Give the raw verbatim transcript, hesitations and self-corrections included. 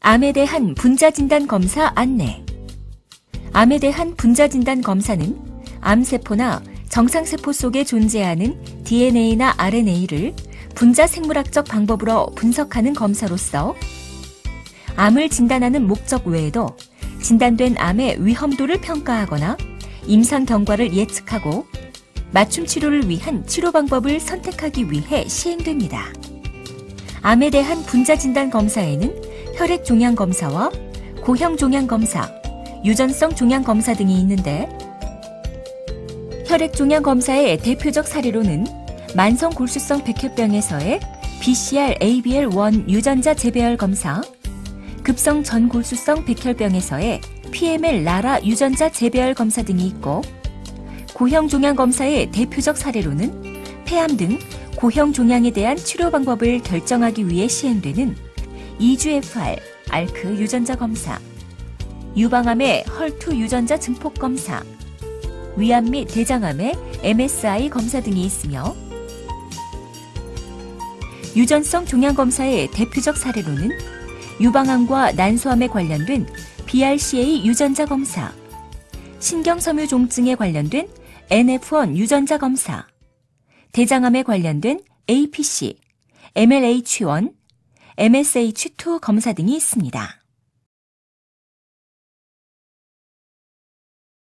암에 대한 분자진단 검사 안내. 암에 대한 분자진단 검사는 암세포나 정상세포 속에 존재하는 디엔에이나 알엔에이를 분자 생물학적 방법으로 분석하는 검사로서 암을 진단하는 목적 외에도 진단된 암의 위험도를 평가하거나 임상 경과를 예측하고 맞춤 치료를 위한 치료 방법을 선택하기 위해 시행됩니다. 암에 대한 분자진단 검사에는 혈액 종양 검사와 고형 종양 검사, 유전성 종양 검사 등이 있는데 혈액 종양 검사의 대표적 사례로는 만성 골수성 백혈병에서의 비씨알 에이비엘 일 유전자 재배열 검사, 급성 전골수성 백혈병에서의 피엠엘 라라 유전자 재배열 검사 등이 있고 고형 종양 검사의 대표적 사례로는 폐암 등 고형 종양에 대한 치료 방법을 결정하기 위해 시행되는 이지에프알, 알크 유전자 검사, 유방암의 헐투 유전자 증폭 검사, 위암 및 대장암의 엠에스아이 검사 등이 있으며 유전성 종양 검사의 대표적 사례로는 유방암과 난소암에 관련된 비알씨에이 유전자 검사, 신경섬유종증에 관련된 엔에프 일 유전자 검사, 대장암에 관련된 에이피씨, 엠엘에이치 일, 엠에스에이치 이 검사 등이 있습니다.